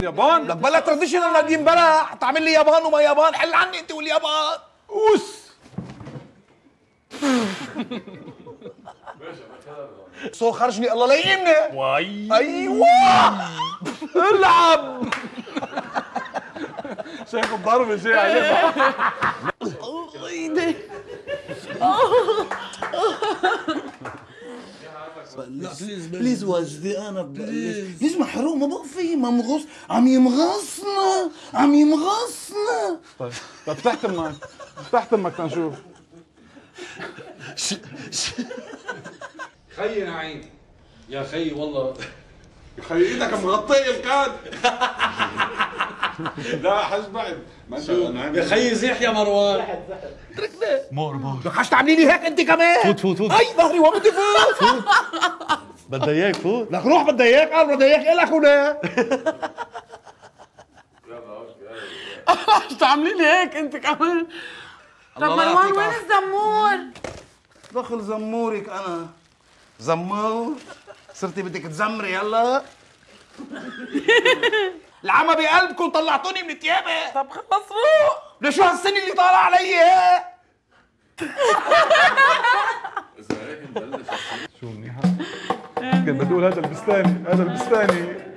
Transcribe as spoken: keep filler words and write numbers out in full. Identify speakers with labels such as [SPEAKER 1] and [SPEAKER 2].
[SPEAKER 1] يابان؟
[SPEAKER 2] لك بلا تراديشنال نادين بلا تعمل لي يابان وما يابان، حل عني انت واليابان.
[SPEAKER 1] اوس
[SPEAKER 2] سو خرجني الله لا يهمني.
[SPEAKER 1] واي
[SPEAKER 2] ايوه العب.
[SPEAKER 1] شايف الضرب شيء عليه.
[SPEAKER 2] ايدي
[SPEAKER 3] بليز بليز وجدي انا بليز بليز محروق ما بقى في ما مغص عم يمغصنا عم يمغصنا.
[SPEAKER 1] طيب طيب تحت امك تحت امك تنشوف.
[SPEAKER 4] خيي نعيم يا خيي والله
[SPEAKER 1] خي ايدك مغطيه الكاد. لا حج بعد ما انت
[SPEAKER 4] يا خيي زيح يا مروان.
[SPEAKER 3] مور مور
[SPEAKER 2] لك حش تعملي لي هيك انت كمان.
[SPEAKER 3] فوت فوت فوت
[SPEAKER 2] اي ظهري وما بدي فوت.
[SPEAKER 3] بدي اياك فوت.
[SPEAKER 2] لك روح بدي اياك، قال بدي اياك الك هنا.
[SPEAKER 5] شو تعملي لي هيك انت كمان؟ طب مروان وين الزمور؟
[SPEAKER 3] دخل زمورك انا زمور. صرتي بدك تزمري هلا.
[SPEAKER 2] العمى بقلبكم طلعتوني من ثيابي.
[SPEAKER 5] طب خلص روح.
[SPEAKER 2] لشو هالسنه اللي طالع علي هيك؟
[SPEAKER 1] شو منيحه؟ كنت بتقول هذا البستاني هذا البستاني